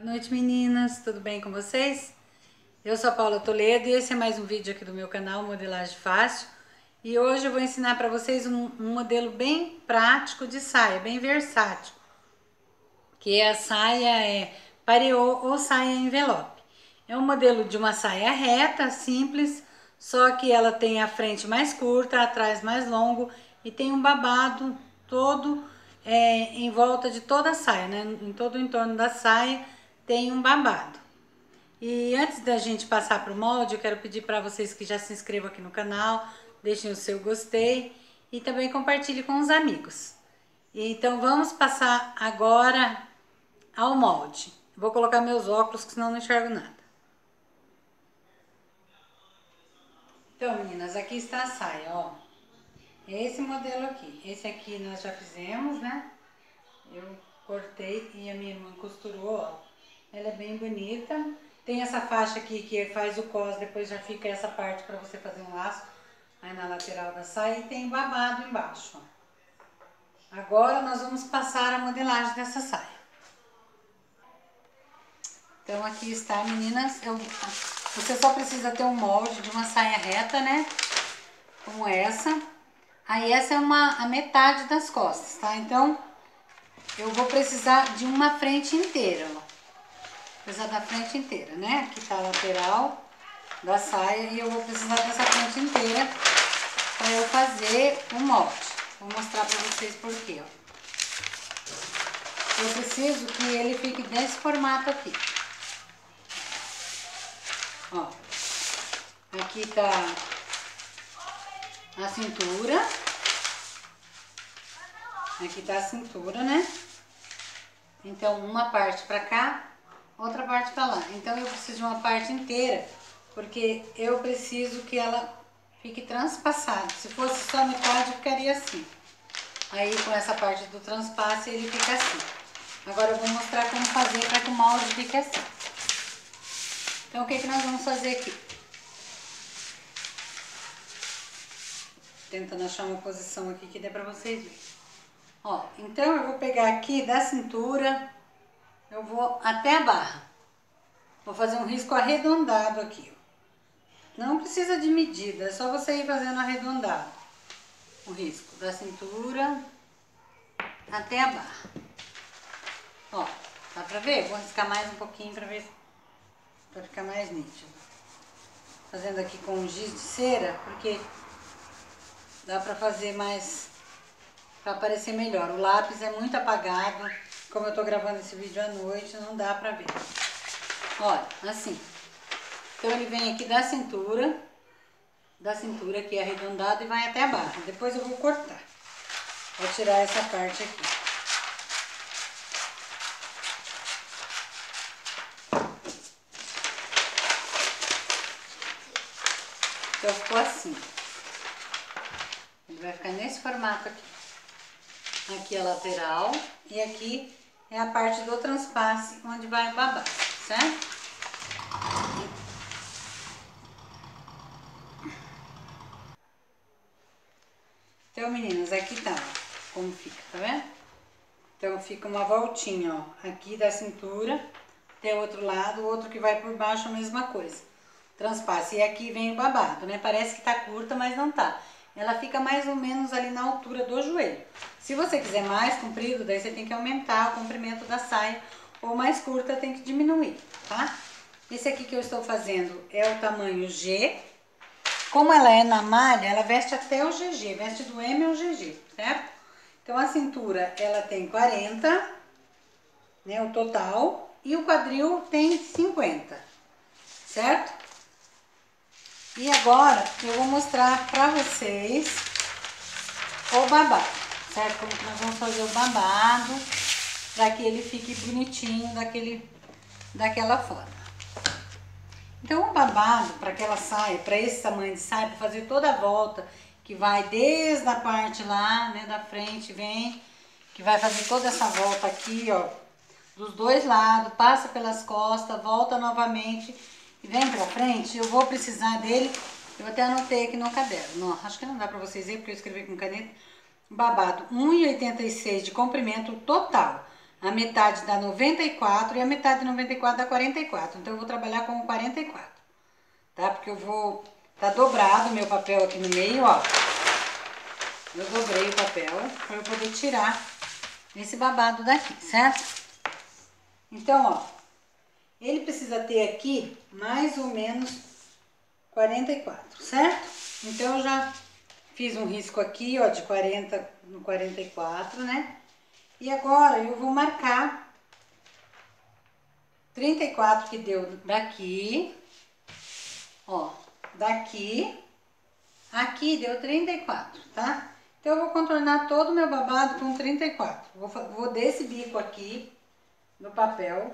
Boa noite, meninas, tudo bem com vocês? Eu sou a Paula Toledo e esse é mais um vídeo aqui do meu canal Modelagem Fácil. E hoje eu vou ensinar para vocês um modelo bem prático de saia, bem versátil, que é a saia pareô ou saia envelope. É um modelo de uma saia reta, simples, só que ela tem a frente mais curta, atrás mais longo e tem um babado todo em volta de toda a saia, né? Em todo o entorno da saia tem um babado. E antes da gente passar para o molde, eu quero pedir para vocês que já se inscrevam aqui no canal, deixem o seu gostei e também compartilhem com os amigos. Então vamos passar agora ao molde. Vou colocar meus óculos, que senão não enxergo nada. Então, meninas, aqui está a saia, ó. É esse modelo aqui. Esse aqui nós já fizemos, né? Eu cortei e a minha irmã costurou, ó. Ela é bem bonita. Tem essa faixa aqui que faz o cos, depois já fica essa parte para você fazer um laço aí na lateral da saia e tem babado embaixo, ó. Agora nós vamos passar a modelagem dessa saia. Então aqui está, meninas. Você só precisa ter um molde de uma saia reta, né? Como essa. Aí essa é a metade das costas, tá? Então eu vou precisar de uma frente inteira, ó. Precisar da frente inteira, né? Aqui tá a lateral da saia e eu vou precisar dessa frente inteira para eu fazer o molde. Vou mostrar para vocês por quê, ó. Eu preciso que ele fique desse formato aqui. Ó. Aqui tá a cintura. Aqui tá a cintura, né? Então, uma parte pra cá, outra parte pra lá. Então, eu preciso de uma parte inteira, porque eu preciso que ela fique transpassada. Se fosse só metade, ficaria assim. Aí, com essa parte do transpasse, ele fica assim. Agora, eu vou mostrar como fazer para que o molde fique assim. Então, o que nós vamos fazer aqui? Tentando achar uma posição aqui que dê pra vocês verem. Ó, então eu vou pegar aqui da cintura, eu vou até a barra. Vou fazer um risco arredondado aqui, ó. Não precisa de medida, é só você ir fazendo arredondado. O risco da cintura até a barra. Ó, dá pra ver? Vou riscar mais um pouquinho pra ver, pra ficar mais nítido. Fazendo aqui com um giz de cera, porque dá pra fazer mais, pra aparecer melhor. O lápis é muito apagado, como eu tô gravando esse vídeo à noite, não dá pra ver. Olha, assim. Então ele vem aqui da cintura aqui arredondado e vai até a barra. Depois eu vou cortar. Vou tirar essa parte aqui. Então ficou assim. Ele vai ficar nesse formato aqui. Aqui a lateral e aqui é a parte do transpasse onde vai o babado, certo? Então, meninas, aqui tá, ó, como fica, tá vendo? Então fica uma voltinha, ó, aqui da cintura até o outro lado, o outro que vai por baixo a mesma coisa. Transpasse. E aqui vem o babado, né? Parece que tá curta, mas não tá. Ela fica mais ou menos ali na altura do joelho. Se você quiser mais comprido, daí você tem que aumentar o comprimento da saia, ou mais curta tem que diminuir, tá? Esse aqui que eu estou fazendo é o tamanho G. Como ela é na malha, ela veste até o GG, veste do M ao GG, certo? Então a cintura, ela tem 40, né, o total, e o quadril tem 50, certo? E agora eu vou mostrar pra vocês o babado, certo? Como que nós vamos fazer o babado para que ele fique bonitinho daquela forma. Então o babado para aquela saia, para esse tamanho de saia, para fazer toda a volta, que vai desde a parte lá, né, da frente, vem, que vai fazer toda essa volta aqui, ó, dos dois lados, passa pelas costas, volta novamente e vem pra frente. Eu vou precisar dele, eu até anotei aqui no caderno, não, acho que não dá pra vocês verem porque eu escrevi com caneta. Babado 1,86 de comprimento total. a metade dá 94 e a metade de 94 dá 44. Então eu vou trabalhar com 44, tá? Porque eu vou... Tá dobrado o meu papel aqui no meio, ó. Eu dobrei o papel para eu poder tirar esse babado daqui, certo? Então, ó, ele precisa ter aqui mais ou menos 44, certo? Então eu já fiz um risco aqui, ó, de 40 no 44, né? E agora eu vou marcar 34 que deu daqui, ó, daqui, aqui deu 34, tá? Então eu vou contornar todo o meu babado com 34. Vou desse bico aqui no papel,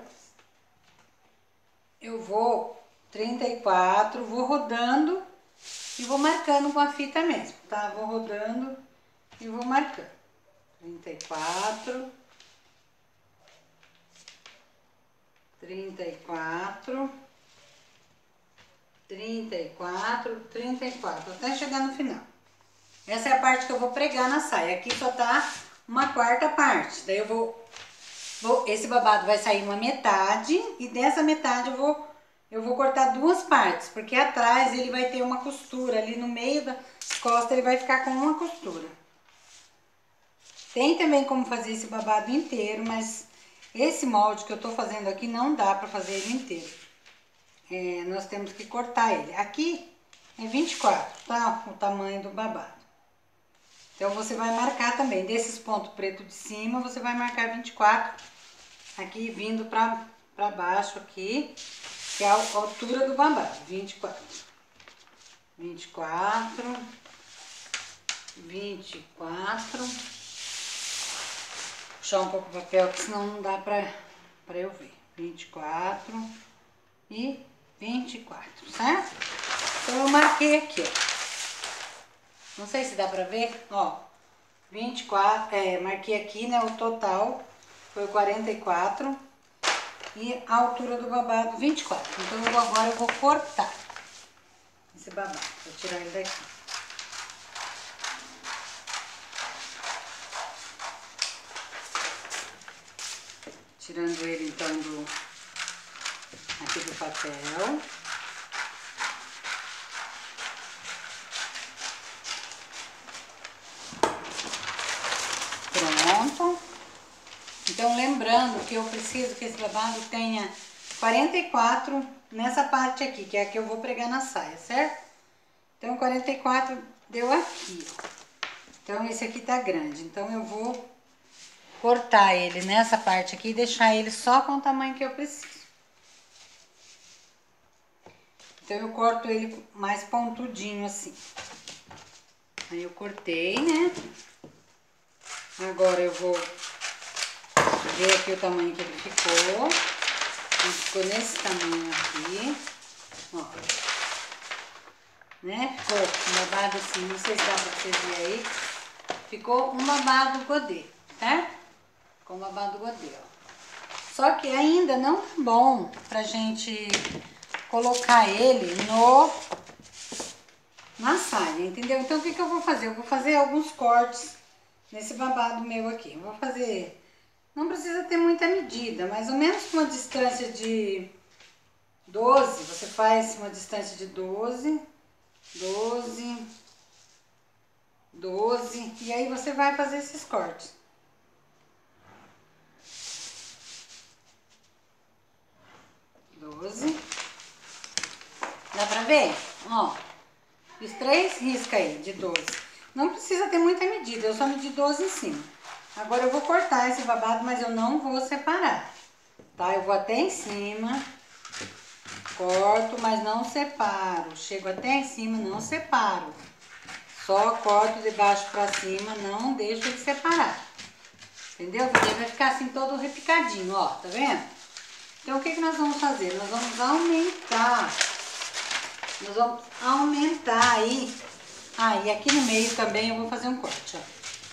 eu vou 34, vou rodando e vou marcando com a fita mesmo, tá? Vou rodando e vou marcando. 34, 34, 34, 34, até chegar no final. Essa é a parte que eu vou pregar na saia. Aqui só tá uma quarta parte. Daí eu vou esse babado vai sair uma metade e dessa metade eu vou cortar duas partes, porque atrás ele vai ter uma costura ali no meio das costas, ele vai ficar com uma costura. Tem também como fazer esse babado inteiro, mas esse molde que eu tô fazendo aqui não dá pra fazer ele inteiro. Nós temos que cortar ele. Aqui é 24, tá? O tamanho do babado. Então você vai marcar também, desses pontos preto de cima, você vai marcar 24, aqui vindo pra baixo aqui, que é a altura do babado, 24. 24, 24, puxar um pouco o papel, que senão não dá pra eu ver. 24 e 24, certo? Então eu marquei aqui, ó. Não sei se dá pra ver, ó. 24, marquei aqui, né? O total foi 44 e a altura do babado 24. Então agora eu vou cortar esse babado, vou tirar ele daqui. Tirando ele então aqui do papel. Pronto. Então lembrando que eu preciso que esse babado tenha 44 nessa parte aqui, que é a que eu vou pregar na saia, certo? Então 44 deu aqui, ó. Então esse aqui tá grande, então eu vou cortar ele nessa parte aqui e deixar ele só com o tamanho que eu preciso. Então eu corto ele mais pontudinho assim. Aí eu cortei, né? Agora eu vou ver aqui o tamanho que ele ficou. Ele ficou nesse tamanho aqui, ó. Né? Ficou um babado assim, não sei se dá pra vocês verem aí. Ficou um babado godê, certo? Ficou um babado godê, ó. Só que ainda não é bom pra gente colocar ele na saia, entendeu? Então o que eu vou fazer? Eu vou fazer alguns cortes nesse babado meu aqui. Eu vou fazer, não precisa ter muita medida, mais ou menos com uma distância de 12, você faz uma distância de 12, 12, 12, e aí você vai fazer esses cortes. Dá pra ver? Ó, fiz 3 riscas aí de 12. Não precisa ter muita medida, eu só medi 12 em cima. Agora eu vou cortar esse babado, mas eu não vou separar, tá? Eu vou até em cima, corto, mas não separo. Chego até em cima, não separo. Só corto de baixo pra cima, não deixo ele separar. Entendeu? Porque vai ficar assim todo repicadinho, ó, tá vendo? Então o que nós vamos fazer? Nós vamos aumentar. Nós vamos aumentar aí. Ah, e aqui no meio também eu vou fazer um corte, ó.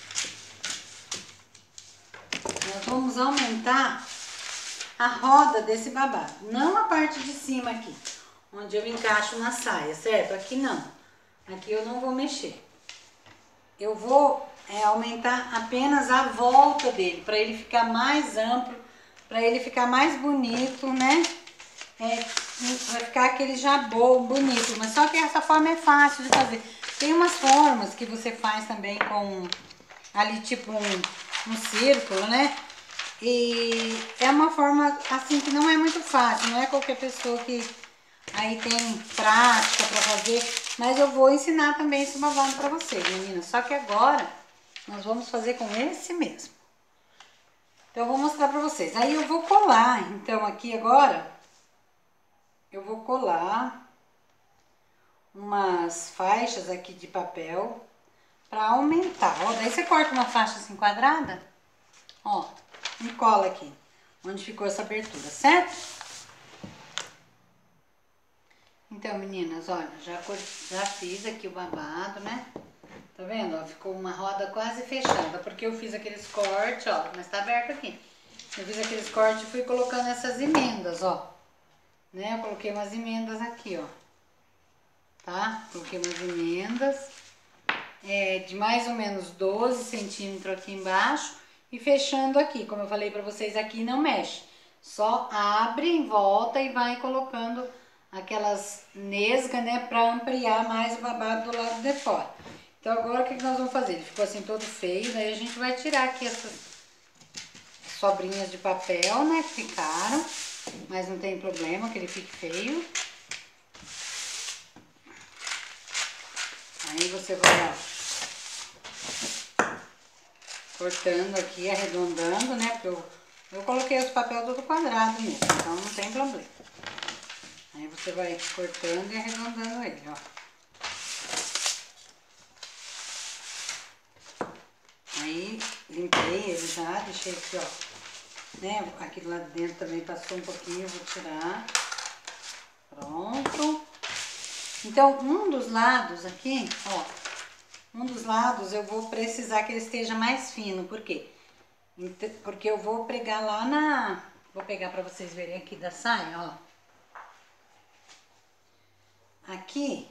Nós vamos aumentar a roda desse babado. Não a parte de cima aqui, onde eu encaixo na saia, certo? Aqui não. Aqui eu não vou mexer. Eu vou é aumentar apenas a volta dele, para ele ficar mais amplo, para ele ficar mais bonito, né? Vai ficar aquele jabô bonito, mas só que essa forma é fácil de fazer. Tem umas formas que você faz também com ali tipo um círculo, né? E é uma forma assim que não é muito fácil, não é qualquer pessoa que aí tem prática para fazer, mas eu vou ensinar também esse babado para vocês, meninas. Só que agora nós vamos fazer com esse mesmo. Então eu vou mostrar para vocês. Aí eu vou colar, então aqui agora eu vou colar umas faixas aqui de papel para aumentar. Ó, daí você corta uma faixa assim quadrada, ó, e cola aqui, onde ficou essa abertura, certo? Então, meninas, olha, já fiz aqui o babado, né? Tá vendo? Ó, ficou uma roda quase fechada, porque eu fiz aqueles cortes, ó, mas tá aberto aqui. Eu fiz aqueles cortes e fui colocando essas emendas, ó. Né? Eu coloquei umas emendas aqui, ó. Tá? Coloquei umas emendas de mais ou menos 12 centímetros aqui embaixo e fechando aqui. Como eu falei pra vocês, aqui não mexe. Só abre em volta e vai colocando aquelas nesgas, né, pra ampliar mais o babado do lado de fora. Então agora o que nós vamos fazer? Ele ficou assim todo feio, daí a gente vai tirar aqui essas sobrinhas de papel, né, que ficaram, mas não tem problema que ele fique feio. Aí você vai, ó, cortando aqui, arredondando, né, porque eu coloquei os papéis todo quadrado mesmo, então não tem problema. Aí você vai cortando e arredondando ele, ó. Aí limpei ele já, deixei aqui, ó, né, aqui do lado de dentro também passou um pouquinho, eu vou tirar. Pronto. Então, um dos lados aqui, ó, um dos lados eu vou precisar que ele esteja mais fino, por quê? Porque eu vou pregar lá na... Vou pegar pra vocês verem aqui da saia, ó. Aqui,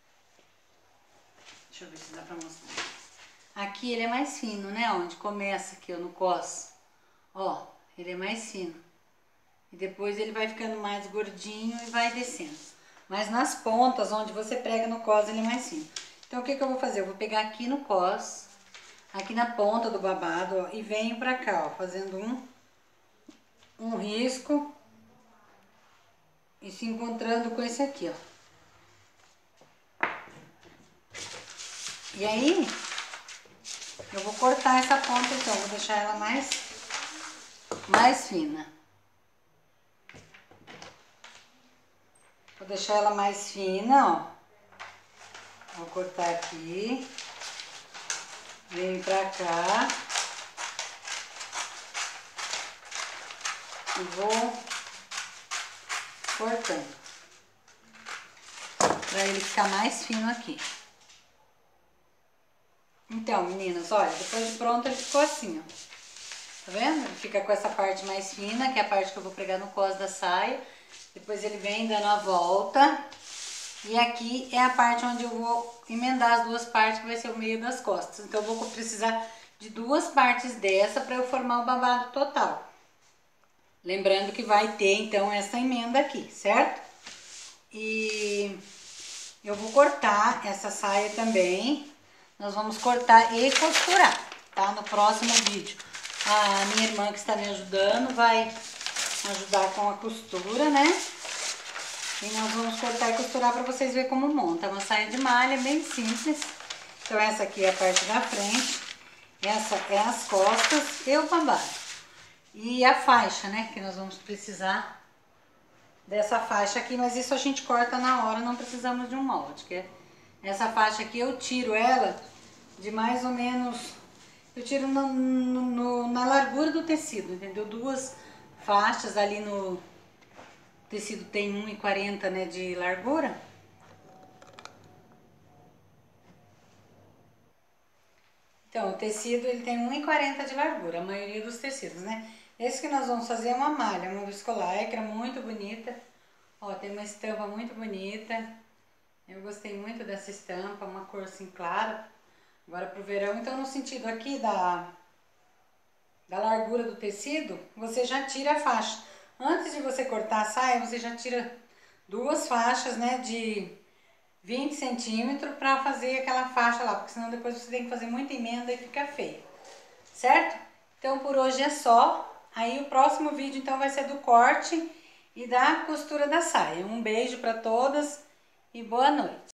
deixa eu ver se dá pra mostrar. Aqui ele é mais fino, né? Onde começa aqui, ó, no cos. Ó, ele é mais fino. E depois ele vai ficando mais gordinho e vai descendo. Mas nas pontas, onde você prega no cos, ele é mais fino. Então, o que eu vou fazer? Eu vou pegar aqui no cos, aqui na ponta do babado, ó, e venho pra cá, ó, fazendo um risco e se encontrando com esse aqui, ó. E aí, eu vou cortar essa ponta, então, vou deixar ela mais fina. Vou deixar ela mais fina, ó. Vou cortar aqui. Venho pra cá. E vou cortando. Pra ele ficar mais fino aqui. Então, meninas, olha, depois de pronto ele ficou assim, ó. Tá vendo? Ele fica com essa parte mais fina, que é a parte que eu vou pregar no cos da saia. Depois ele vem dando a volta. E aqui é a parte onde eu vou emendar as duas partes, que vai ser o meio das costas. Então eu vou precisar de duas partes dessa para eu formar o babado total. Lembrando que vai ter, então, essa emenda aqui, certo? E eu vou cortar essa saia também. Nós vamos cortar e costurar, tá? No próximo vídeo. A minha irmã que está me ajudando vai ajudar com a costura, né? E nós vamos cortar e costurar para vocês verem como monta. É uma saia de malha bem simples. Então essa aqui é a parte da frente. Essa é as costas e o babado. E a faixa, né? Que nós vamos precisar dessa faixa aqui. Mas isso a gente corta na hora, não precisamos de um molde. Que essa faixa aqui eu tiro ela de mais ou menos... Eu tiro na largura do tecido, entendeu? Duas faixas ali no... O tecido tem 1,40, né, de largura. Então, o tecido ele tem 1,40 de largura, a maioria dos tecidos, né? Esse que nós vamos fazer é uma malha, uma viscolaicra muito bonita. Ó, tem uma estampa muito bonita. Eu gostei muito dessa estampa, uma cor assim clara. Agora pro verão, então no sentido aqui da largura do tecido, você já tira a faixa. Antes de você cortar a saia, você já tira 2 faixas, né, de 20 centímetros para fazer aquela faixa lá, porque senão depois você tem que fazer muita emenda e fica feio, certo? Então por hoje é só. Aí o próximo vídeo então vai ser do corte e da costura da saia. Um beijo para todas e boa noite.